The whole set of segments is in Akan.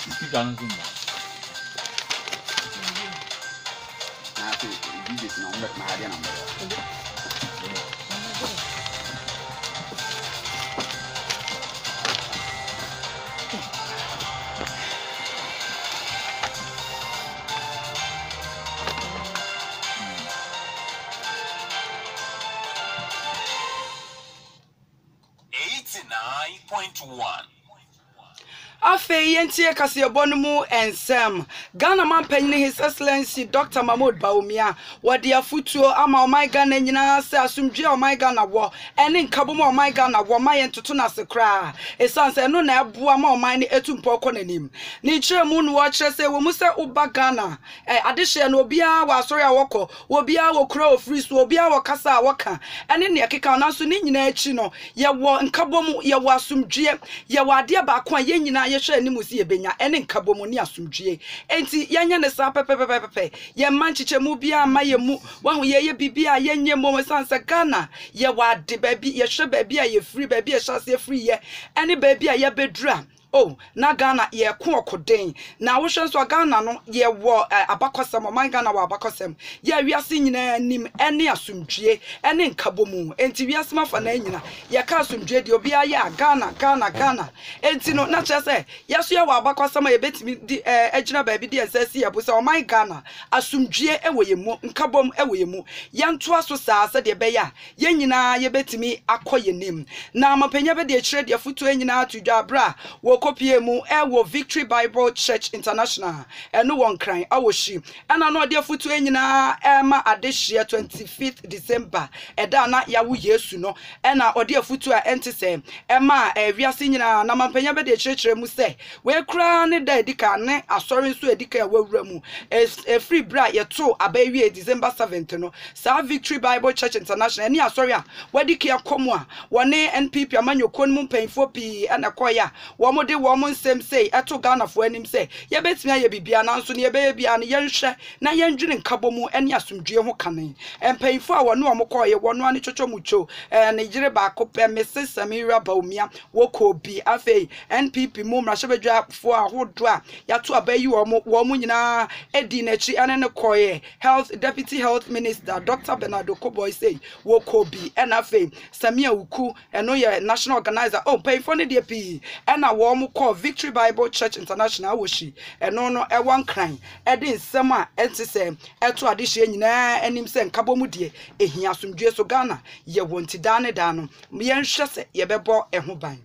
Ginas zumba. Na to DJ no mbet ma dia na mbet. Afe yentie kasebo no mu ensem Ghana man panyin His Excellency Dr. Mahmoud Bawumia wode afutuo ama o my Ghana nyina se asumdwe o my Ghana wo ene nkabom o my Ghana wo ma yentoto na sekra esanse no na eboa ma o my ne etumpo kɔ nanim ni kire mu no wo kire se wo mu se uba Ghana adehye no obia wa asori a wokɔ obia wo kura ofri so obia wo kasa a woka ene ne keka na so ni nyina achi no ye wo nkabom ye wo asumdwe ye wo ade ba ko a ye nyina ye hwe animu si ebenya ene nkabom ni asumdwe enti yanya ne sa pepepepepe ye manchiche mu bia ma ye mu wa hu ye bibia ye nye mo sansa Ghana ye wo ade ba bi ye hwe ba bi a ye free ba bi ye hyase free ye ene ba bi a ye bedura oh na Ghana ye ko okoden na wo hwe so Ghana no ye wo abakosem o man Ghana wo abakosem ye wiase nyina nim ene asumdwe ene nkabomu enti wiase mafa na nyina ye ka asumdwe de obi aye Ghana enti no na che se ye so ye wo abakosem ye betimi di agina ba bi di ensasi ye bo se o man Ghana asumdwe ewo ye mu nkabom ewo ye mu ye nto aso saa se de be ya ye nyina ye betimi akoye nim na mapanya be de kire de futu nyina atudwa bra wo kopie mu ewo Victory Bible Church International eno won kran awoshi ana no de futu enyina ema adehye 25th December eda na yawo Yesu no ena ode futu a ente se ema wiase nyina na mampanya be de kirekire mu se we kura ne da edika ne asori nso edika ya wawura mu free bra ye to abawie December 7th no sa Victory Bible Church International eni asori a wadika ya komu a wone NPP amanyoko mu mpanfo pi ana koya wo mo de wo mo nsem sei eto Ghana fo anim sei ye betimi aye bibia na nso ne ye be bia ne yenhwe na yendwene nkabomu ene asumdwe ho kane empanfo a wone wo mo koye wono ane chochomucho ne jire ba ko pe Mrs. Samira Bawumia wo ko bi afei NPP mu mrahebedwa fo ahodo a yato abayi wo mo nyina edi na chi ane ne koye Deputy Health Minister Dr. Bernardo Koboy sei wo ko bi ena afei Samia Uku eno ye national organizer oh panfo ne de pi ena wo mo call Victory Bible Church International woshi eno no e wan kran e de nsem a entise eto adehye nyina anim se nkabomu de ehia asumdwe so Ghana ye wonti dane da no ye nhwe se ye bebo eho ban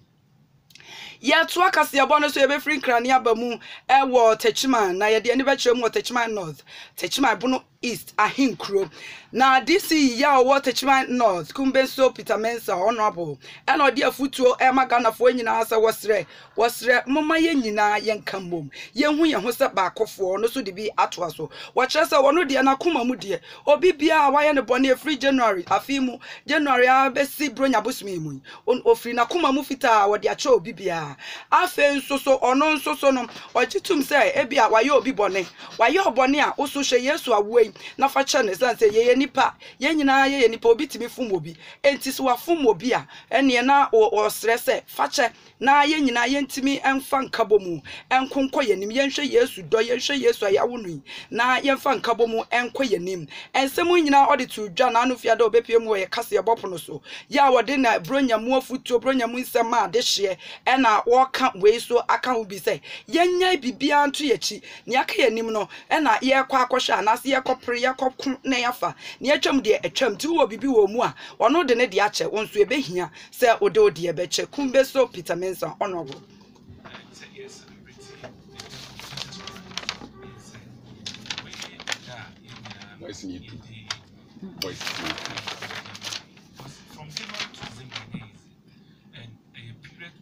ye to akase ye bono so ye be free krania abamu e wo Techiman na ye de ani be kire mu Techiman North Techiman Bono East ahinkro na DC ya wo Techiman North Kumbenso Peter Mensa honorable ena odi afutuo e magana fo nyina asa wosre mama ye nyina ye nkambom ye hu ye ho se ba akofo no so de bi atoa so wo kire se wono de na koma mu de obi bia wa ye ne bone free January afimu January a be si bronya bosumi mu ofri na koma mu fita wo de acha obi bia afen so ono so no ogitum se e bia wa ye obi bone wa ye obone a wo so hwe Yesu awo na fa che ne sanse ye nipa ye nyina ye nipa obi timi fum obi enti so wa fum obi a ene na o stress fa che na ye nyina ye ntimi emfa nkabomu enkonko ye nim ye nhwe Yesu do ye nhwe Yesu ayawo nu na ye mfa nkabomu enko ye nim ensemu nyina ode to dwa na anu fiada obepie mu ye kase ye bopo no so ya wode na bronya mu afutuo bronya mu nsema adehye ena wo ka we so aka wo bi se ye nya bibia nto ye chi ne aka ye nim no ena ye kwa akohwe anase ye kopre ye kopku na yafa ne atwam de atwam ti wo bibi wo mu a ono de ne de ache won so ebehia se ode ode ye beche Kumbenso Peter Mensa honorable from January to December and a period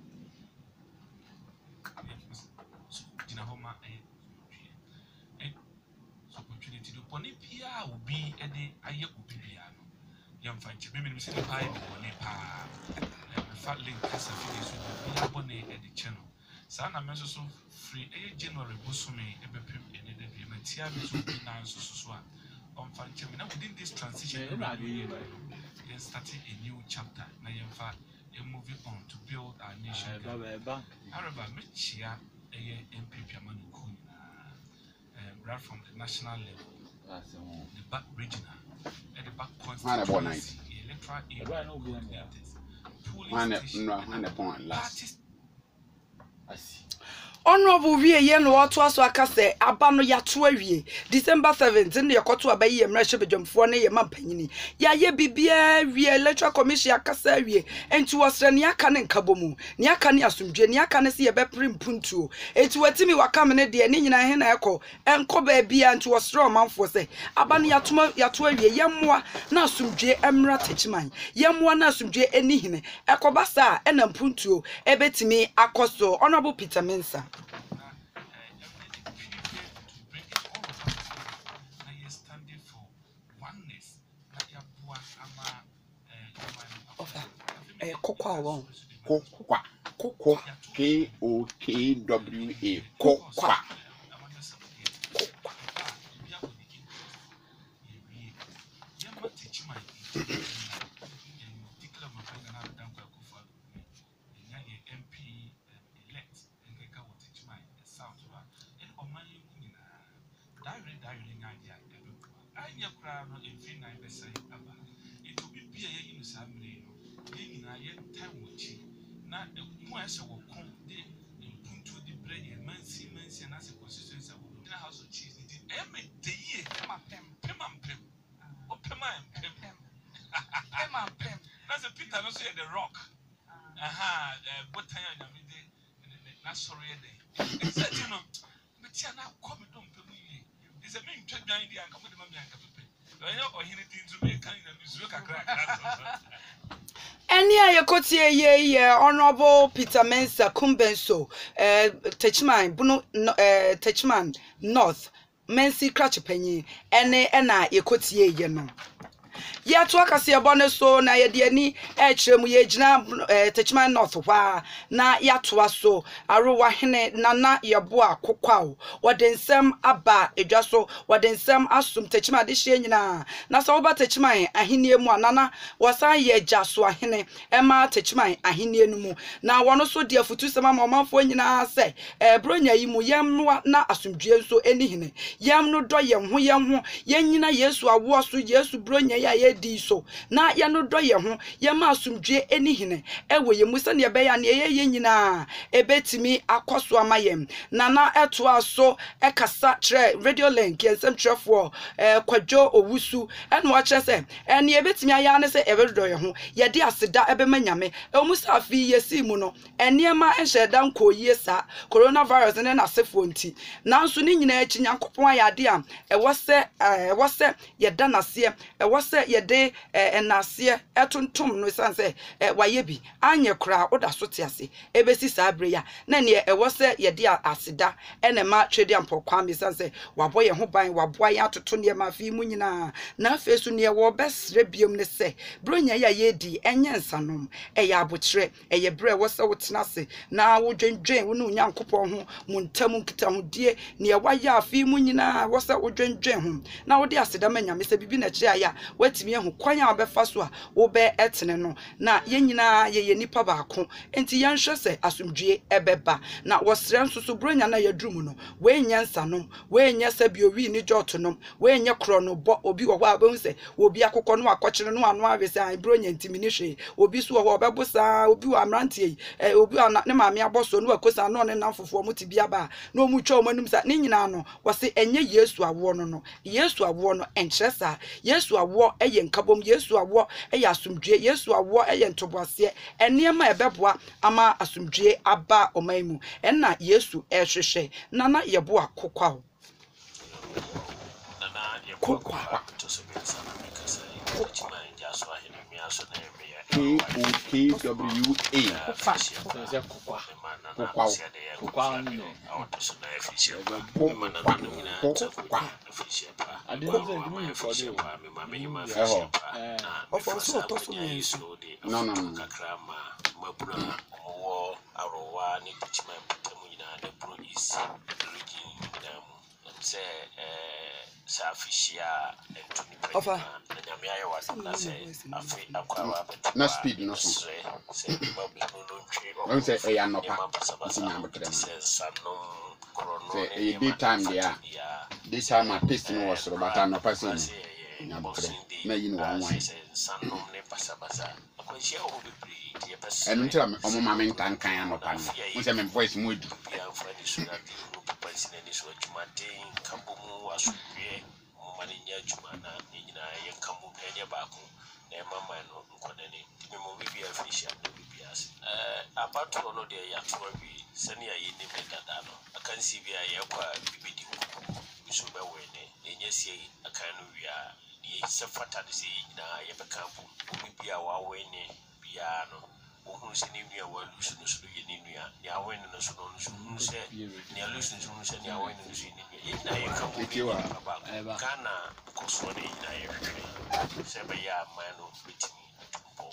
and opportunity to Ponipia will be a day I will be young French women say the pie on a pa fat link as a figure will be at the channel. Sana measure so free a January Busumi a bepim and a day Matia will be now so on French. Within this transition, then starting a new chapter. Now, in fact, moving on to build our nation. However, Michia MPP Amanu Kun, right from the national level, the back regional, and the back constituency, electoral area coordinators, polling station, parties. I see. Honorable wie ye no wato aso aka se aba no yato awie December 7th ne yakoto abayi ye mrahye bedwamfo ne ye mampanyini ya ye bibia wie electoral commission akasa awie enti wosre ne aka ne nkabomu ne aka ne asomdwe ne aka ne se ye bepre mpuntuo enti watimi waka me ne de ne nyina he na ekọ enko ba bia enti wosre omanfo se aba no yato awie yemmoa na asomdwe emra tachiman yemmoa na asomdwe eni hine ekoba sa ena mpuntuo ebetimi akoso Honorable Peter Mensah. Kokwa Kokwa Kokwa That's a Peter no say the rock. What time I made not sorry day. Said you know, but you now come don't pay me. It's a main trade behind the uncle with my uncle. I know anything to make kind of Zuka crack. Any ayekotie ye Honorable Peter Mensah Kumbenso Techman Buno Techman North Mensi Cratchpenny ene ena yekotie ye no ya to akase abone so na ye de ani ekyeremu ye gina Techman North hwa na ya to aso arowa hene nana yebo akokwawo wode nsem aba edwaso wode nsem asum Techman de hye nyina na so oba Techman ahenie mu anana wasan ye gyaso ahene ema Techman ahenie no mu na wono so de afutu sema ma omanfo nyina se bronya yi mu yemnoa na asumdue nso eni hene yem no do ye ho ye nyina Yesu awo so Yesu bronya ya di so na ya no do ye ho ye ma asumdue eni hene ewe ye musa ne be ya ne ye nyina ebetimi akoso amayem nana eto aso ekasa tre radio link yensem trefo kwadwo owusu eno a kire se ene ebetimi aya ne se ebedo ye ho ye de aseda ebema nyame musa afi yesi mu no enema enhyeda nkoyie sa coronavirus ne na sefo nti nanso ne nyina achi nyankopon ayade a ewose ye da nase ewose ye de enase etontom no sanse waye bi anye kra oda so tiase ebesi sa abreya na ne ewose ye de aseda enema twede ampokwa mi sanse wabo ye ho ban wabo ya atoto ne ma fi mu nyina na afesu ne wo besre biom ne se bronya ya ye di enye nsanom eye abotire eye bre wose wotenase na wodwendwen wo ne nyankopon ho muntam nkita ho die ne waye afi mu nyina wose wodwendwen ho na wode aseda manyame se bibi na kire aya watimi ehu kwan a obefa so a wo be etene no na ye nyina ye nipa baako enti ye nhwe se asumdue ebeba na wosre nso so bronya na yadrumu no we nya nsanom we nya sabi owi ni jotonom we nya kro no bo obi wo hwa abehu se obi akokọ no akọkire no ano awese an bronya ntimi ni hwe obi so wo obebosa obi wa amrantie obi ne maame aboso no akosa no ne namfofo mo tibia ba na omu twa omanum sa ne nyina no wose enye Yesu awo no Yesu awo no enkyeresa Yesu awo eye nkabom Yesu awo eye asumdue Yesu awo eye ntoboase enema ebeboa ama asumdue aba omaimu enna Yesu ehwehwe nana yebo akokwa nana yebo to so be sana because Techman jaso ahene mi aso na Safishia and to the Offer. Namia was not say, Na speed no so. I say e ya no pa. Say e daytime there. Daytime at least no was so but no pa say. Na yin one one. And until I'm on my main tank can no pa. Mo say me voice mood. Maninya Jumana, Nina, Yankamu, Penya Baku, and Mamma, Nkonani, Timimo Vibia Fish and the Vibias. About to know the Yatwabi, Senia Yinimedano, I can see via Yakwa, Bibidi, Subawene, and yes, a kind of the Safatasi, Yabakampu, Bibia Wawene, Piano. Who said Nimia were losing the Suya, Yawen and the Sunon, who said, near losing Suns and Yawen and the if you are Ghana, Coswani, Sabaya, Mano, with me,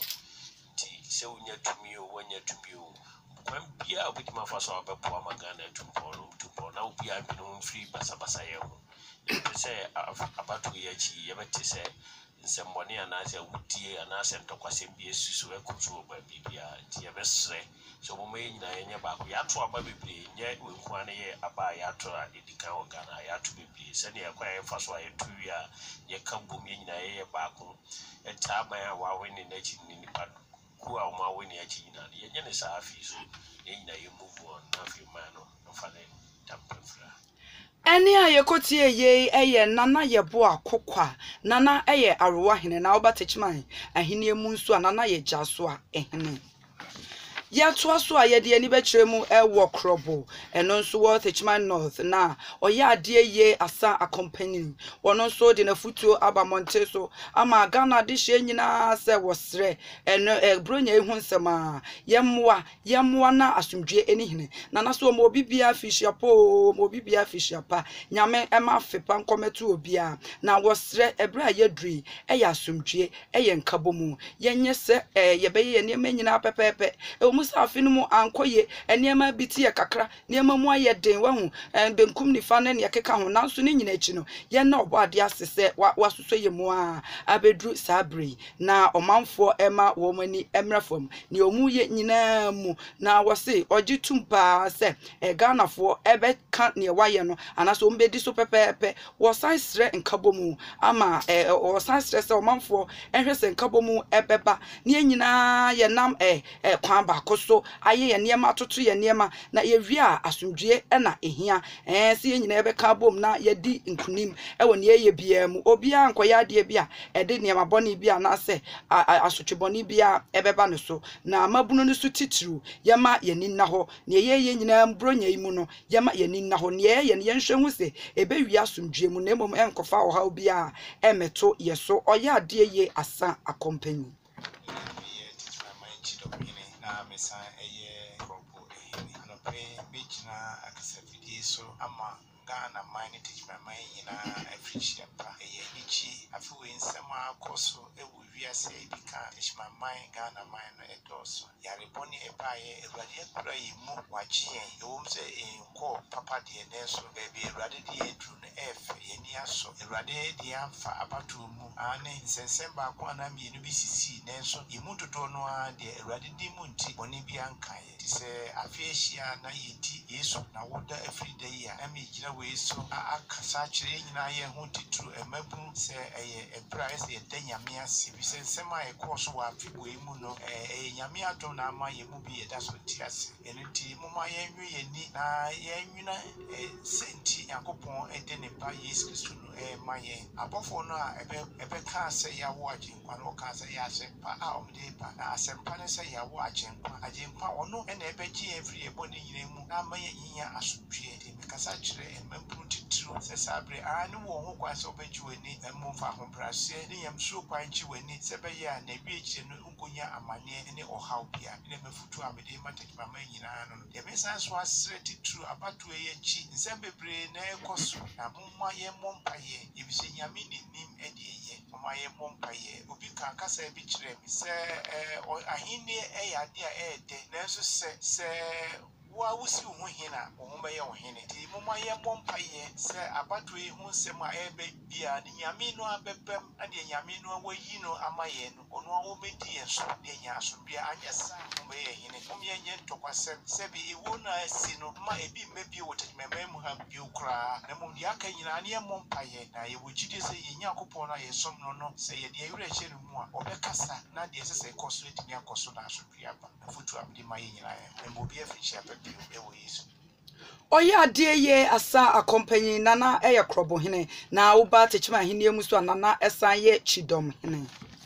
so near to me, or near to me. When Pia with my first of a poor Magana to Polo, now Pia been free Basabasayo. Say about 2 years, you ever say. Somebody and I said, Woody and I sent to Quasimbi, so I could show by Bibia, Tiabes. So we made Naya back. We had to a baby, yet with 1 year about Yatra, the cow Ghana, I had to be pleased. And you acquire first why 2 year, you come boom in a year back. And time I was winning nature in the part who are my winning at Gina. The engine is half is in you move on, half your man or funny temper. Eni a yekotie ye eye nana ye bo akokwa nana eye arowa hene na obatechman ahene mu nso nana ye jaso a ehene ya to aso a ye de ani bekire mu ewo krobo eno nso wo techman north na oya ade ye asa accompany wono nso de na futuo aba monte so ama Ghana de hye nyina se wosre eno bronya ehu nsema yemwa na asomdwe eni hene nana so mo bibia fishiapo mo bibia fishiapa nyame ema fepa nkometu obia na wosre ebra yedri eya asomdwe eye nkabomu yenye se yebeye ne nyina pepepe musa afinu mu ankoye enema biti ye kakra nema mu ayeden wahu benkum nifa ne keka ho nanso ne nyina echi no ye na obo ade asese wasuso ye mu a abedru sabre na omanfo ema wo mani emrafom ne omu ye nyina mu na wose ogitumpa se Ghanafo ebe ka ne waye no anaso ombedi so pepepe wo sansre nkabomu ama wo sansre se omanfo ehwese nkabomu ebeba ne nyina ye nam kwan ba koso aye ye niema toto ye niema na ye wi a asomdwe na ehia se ye nyina ebe ka bom na ye di nkunim ewo ne ye bia mu obia ankoya ade bia ede niema boni bia na se asotweboni bia ebeba ne so na mabunu ne so titiru yema ye ninna ho ne ye nyina mbronya imu no yema ye ninna ho ne ye nhwehu se ebe wi asomdwe mu na emom enkofa oha obia emeto ye so oya ade ye asa accompany Mesa eye kropo ehini anope bejina akasafidi so ama Ghana mine teach my mind ina appreciate pa eye nichi afiwe nsema akoso ewu wiase bika teach my mind Ghana mine edoso yare boni ebaye ewrade ekura yimu wagye ewom se enko papa de neso baby ewrade de edru no efe yeni aso ewrade de amfa abatu mu ane nsensemba kwa na mienu bisisi nenso yimu dodo no a de ewrade di mu nti boni bi ankaye ti se afiehia na yedi yesu na woda everyday ya emi gira we so akasa kire nyina ye ho titru emabu se eye ebra se yeda nyame ase bi se nsema e koso wa afibo emu no nyame adom na ama ye mu bi yeda so ti ase eniti muma ye nwi ye ni na ye nwina senti yakopon ede ne ba Yesu Kristo no ma ye abofo no a ebe ka se ya wo agenkwa no ka se ya asempa a omde ba na asempa ne se ya wo agenkwa ono ene ebe gi every ebo ne nyina mu na ma ye yinya asodwe de mekasa kire emempru titru se sabre ani wo ho kwa se obegi wani emumfa hombrase ne yam so kwa nchi wani se be ya na bi ekire no nkonya amane ne ohaw bia ne mefutu amede mataki mama nyina no de mesa so asre titru abatu ye chi nsembebre na ekoso na mumma ye mompaye ebise nyame nim edeye mumma ye mompaye obi ka kasa bi kire mi se ahini eyade a ede nanso se wa wusi ho hina wo be ye wo hine ti moma ye bompa ye se abato yi ho nsem a ebe bia ni nyame no abebem ade nyame no wayi no amaye no ono wo bedi ye so de nya so bia anyesa mo be ye hine mo ye nye ntokwasem se bi ewo na asi no ma ebi mebi wo tekmeme mu ha bi ukra na mo dia ka nyina ne bompa ye na ye wujide se ye nya kopon na ye som no no se ye de yure che no mu a obekasa na de se se koso etimi akoso na so bia ba na futu abdi ma ye nyina ye mo bi afi apepi ewo yesu Oya die ye asa accompany nana eya krobo hene na uba techima hene mu so nana esan ye chidom hene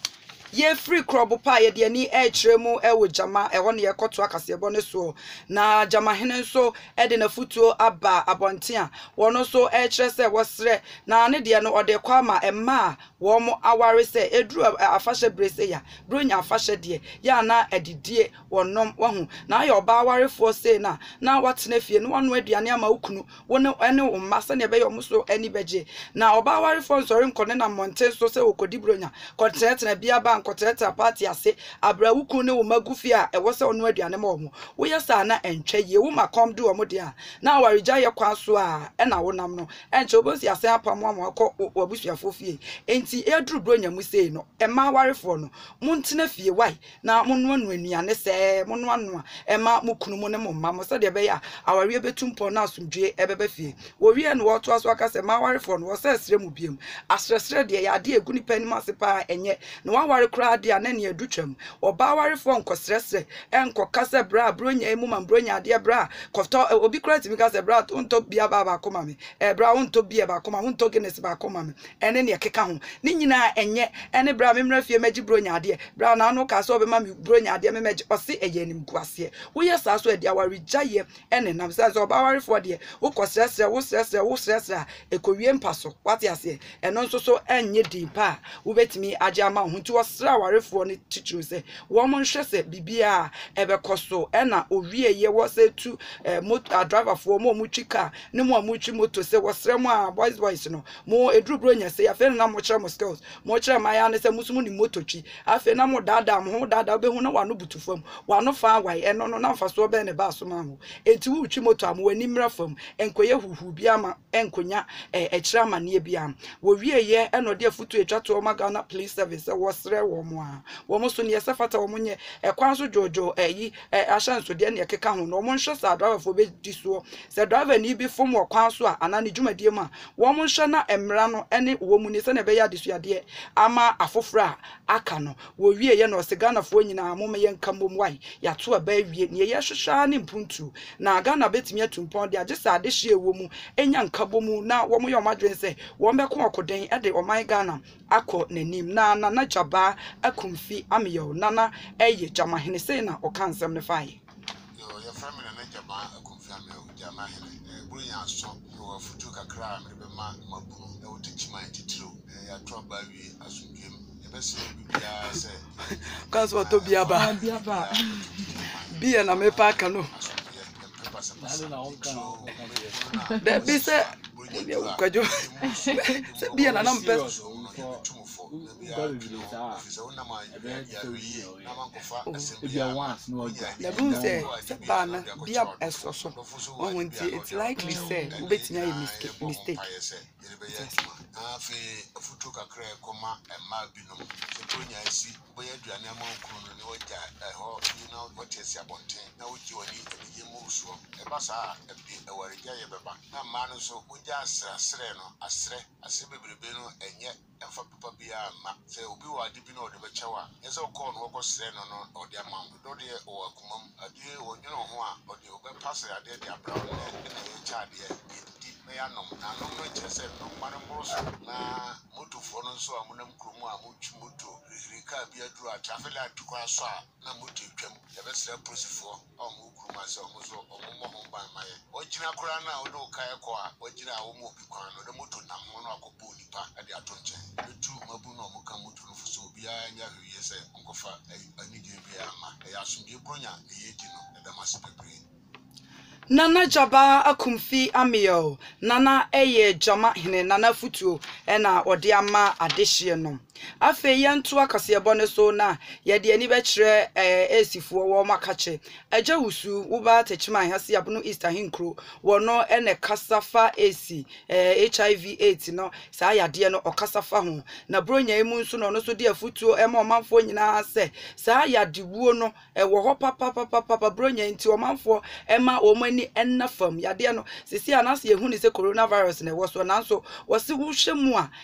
ye free krobo pa ye de ani e kiremu e wo jama e won ye koto akasebo ne so na jama hene so e de na futuo aba abontia wono so e kire se wosre na ne de no ode kwa ma emma wo mo aware se edru afahye brese ya bronya afahye de ya na edidie wonom wahu na ayo ba awarefo se na watena fie no wonu aduane ama ukunu wonu ene umma se ne be yo muso ani beje na oba awarefo nsori nkone na monte so se wokodi bronya kotetena bia ba nkoteta party ase abra wuku ne wo magufi a ewo se onu aduane ma omo wo yesa na entwa ye wo makom do omo de a na awaregya ye kwa so a e na wonam no enche obosi ase apam am akọ wabusuafo fie enti edru bronya mu sei no e ma awarefo no muntena fie wai na monno anu anuane se monno anu e ma mukunu mu ne momma mo se de be ya aware betumpo na asumdwe e bebe fie wo wie no woto aso aka se ma awarefo no wo se sere mu biem asresre de ya de egu ni pani ma se pa enye no waware kra de ana ne adutwam oba awarefo nkosresre enkokase bra bronya emu ma bronya de bra kofto obi kra timi ka se bra unto bia baba koma me bra unto bia ba koma unto Ginas ba koma me ene ne keka ho ni nyina enye ene bra memra fie magi bronya de bra na no ka so be ma me bronya de me magi ose eye nim guase wo yesa so de awaregyaye ene nam se oba awarefo de wo kosresre wo sresre ekowie mpaso wate ase eno nso so enye din pa wo betimi agya ma ho nti wo sra awarefo ne tichiru se wo mo nhwe se bibia ebe koso ena owie ye wo se tu motor driver for mo twika ne mo twi moto se wo sra mo a boys no mo edru bronya se afa na mo kire mo skills mo kire ma ya ne se musumu ni moto twi afa na mo dada mo ho dada be hu na wano butufam wano fa wai eno no na fa so be ne ba so ma ho enti wo twi moto am wani mra fam enkoye huhu bia ma enkonya kire amane bia wo wie ye eno de afutu etwato ma Ghana police service wo sre wo mo a wo mo so ne yesafata wo nye ekwan so jojo yi ahyanso de ne ekeka ho no mo nhwe sa driver fo be disuo se driver ni bi fom wo kwan so a ana ne dwumadie ma wo mo nhwe na emra no ene wo mu ni se ne be ya disuade ama afofra aka no wo wie ye no se Ghana fo nyina mo me ye nkambom wai ya to aba wie ne ye hwehwa ne mpuntu na Ghana betimi atumpon de agye sa de hye wo mu enya nkabomu na wo mo ye omadwen se wo be ko okoden e de oman Ghana akọ nanim na jaba akumfi amiyo nana eye jama hene sei na okansem ne faye yo ya family na jama akumfi amiyo jama hene bunya so wo futu kakra mrebe ma mabunu e wotichima titiro ya to bawi asundwem e bese bibia se kanso to biaba bia na me pa aka no de bi se kwajo se bia na nampe it's likely said mistake. Say obi wa di bi na ode bechawa eze okọ no okọ sre no no ode amam do de o akumam adie wo nwene ho a ode obe pass ade de abra no na ye cha de di me ya nom na nom no che se no mane mbroso na motofo no so amunam kromu a motwi moto rika bi aduru a traffic light kwa so a na moto twam ye be sre prosifo o mo kroma se o mo so o mo ho ban maye o gina kura na o do kai ko a o gina wo mo bi kwan no de moto na ho no akopo nipa ade atonche betu mabu no mo ka moto no fuso bia nya hwiye se onkofa ani de bia ma ya asundie bronya ne ye di no da masepebre nana jaba akumfi amiyo nana eye jama hene nana futuo ena ode ama adehye no afe yentu akasebo ne so na ye de ani be kire esifuo wo makache agya wusu wo ba techman hase abunu Easter hinkro wono ene kasafa esi HIV AIDS no saa yade no okasafa ho na bronya emu nso no so de afutuo ema omanfo nyina se saa yade wuo no wo ho papa bronya nti omanfo ema omani ennafam yade no sisi anase ye hu ni se coronavirus ne wo so nanso wo se wo hwemu a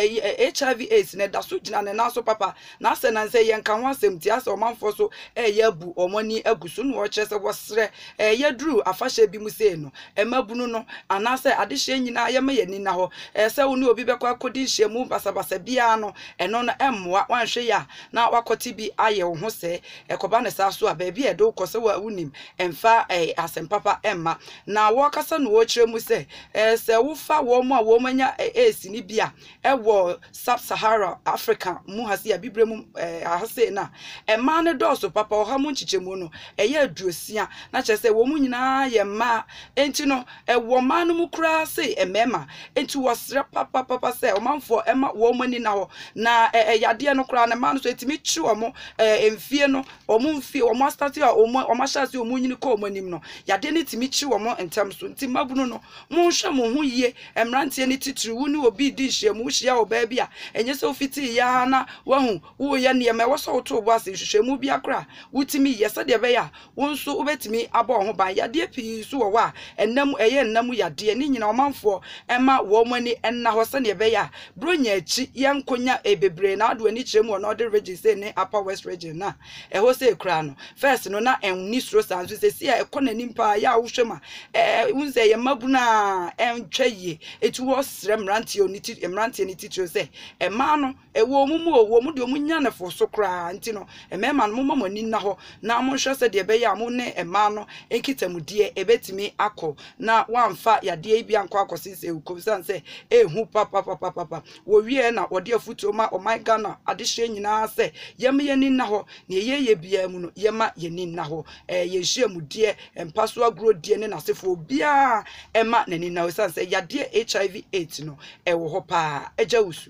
HIV AIDS ne da so gina ne na so papa na se na se ye nka ho asem ti ase omanfo so ye bu omani agusu no wo kire se wo sre ye duru afahye bi mu se no emabunu no anase adehye nyina ye ma ye ni na ho se wo ni obi bekwa akodi hye mu basabasa bia no eno no emmoa wanhwe ya na wakoti bi aye wo ho se ekoba ne sa so a ba bi edo kose wa unim emfa asem papa emma na wo kasa no wo kire mu se se wo fa wo mu a wo manya AC ni bia wo sub-Sahara Africa mu hase ya bibre mu hase na ema ne doso papa oha mu nchichemu no eye aduosia na chese wo mu nyina ye ma enti no wo ma no mu kura se emema enti wo sre papa se o manfo ema wo mani na ho na yade no kura na ma no so etimi chi wo mo emfie no o mu mfie o mo start ya o ma shase o mu nyini ko o manim no yade ne timi chi wo mo entem so enti mabunu no mu hwe mo hu yie emrantie ne titiri wu ni obi di hye mu hye o ba bia enye so fiti ya na wahu wo ye ne me wo so to bo ase hwehwemu bia kra wutimi yesa de be ya wonso ubetimi abo ho ban yade pii so wo wa ennam ennam yade ni nyina omanfo ema wo mani enna ho se ne be ya bronya achi yenkonya ebebre na ado ani kiremu no de region say ne upper west region na ho se kra no first no na enni sro sanso se sia ekonani mpa ya wo hwema unze ye mabuna entwaye etu wo sre mrantie oniti emrantie ni titiro se ema no ewo mu de omunya ne fo so kra nti no emema no mo mani na ho na mo hwe se de be ya mo ne ema no enkitamudie ebetimi akọ na wamfa yade bi anko akosise ukomsan se ehu papa wo wie na wode afutuo ma o my Ghana adehye nyina se yem ye ni na ho ne ye bia mu no yema ye ni na ho ye hyiamudie empaso agro die ne nasefo bia ema na ni na ho san se yade HIV AIDS no ewo ho pa agya wusu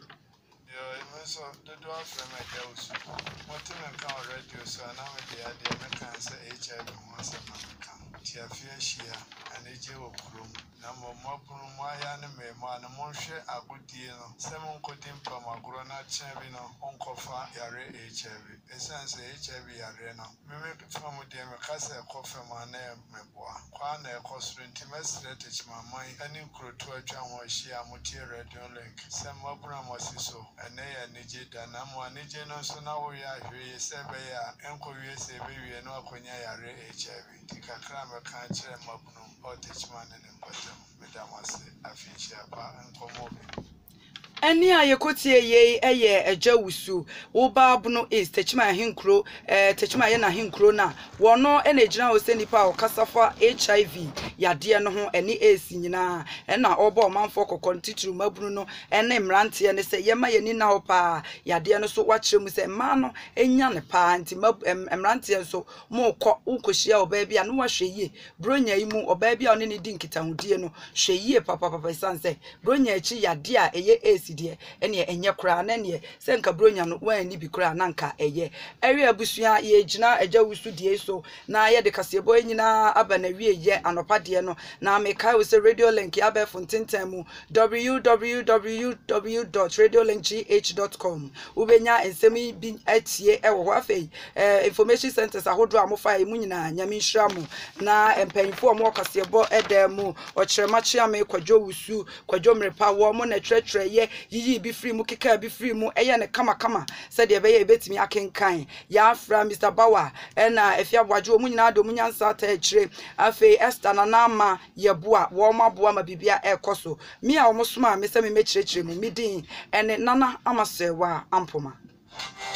so the door from my house. What in a car radio, so now the idea I can say HIV once a month. Tia fear share and a jail room. Number more room, why anime, man, a monster, a good deal. Seven cutting from a grown up champion, Uncle Fa, Yare HIV. Essence HIV arena. Mimic from them a castle coffee my name, my boy. Quana cost intimacy that is my mind. Any crew to a jam was she a material radio link. Some more was so, and they nije da na mo nije no so na wo ya hwe se be ya enko wie se be wie no akonya yare HIV tikakra me ka kire mabunu otechman ne mpatam medam ase afinhia pa enkomo eni ayekotie ye eye agya wusu wo baabno is techman hinkro techman ye na hinkro na wono ena gina wo se nipa o kasafa HIV yade no ho eni esi nyina ena obo manfo kokon titru mabunu no ena mrante ne se yema ye ni na ho pa yade no so wa kire mu se ma no enya ne pa nti mrante so mo kọ ukohia oba bia no wa hweye bronya yi mu oba bia one ne di nkitahudie no hweye papa sanse bronya achi yade a eye esi de ene enye kra na ne se nka bronya no wan ni bi kra na nka eye area abusua ye gina agya wusu die so na ye de kasebo nyina aba na wie ye anopa de no na meka we se radio link ya be fontintan mu www.radiolinkgh.com ubenya ensemi bi atie ewo ho afei information centers ahodo amofa e mu nyina nyame nhira mu na empanyfo mo kasebo edemu okyerema chiame kwadwo wusu kwadwo mrepa wo mo na trɛtrɛ ye yiyi bi free mu keka bi free mu eye ne kama said ye be ye betimi akenkan ya fra Mr. Bawa na efia bwajo mu nyina do mu nyansa ta akire afei Esther na ma yeboa wo maboa ma bibia ekoso mi a wo soma me se me mekirekire mu midin ene nana amasewa ampoma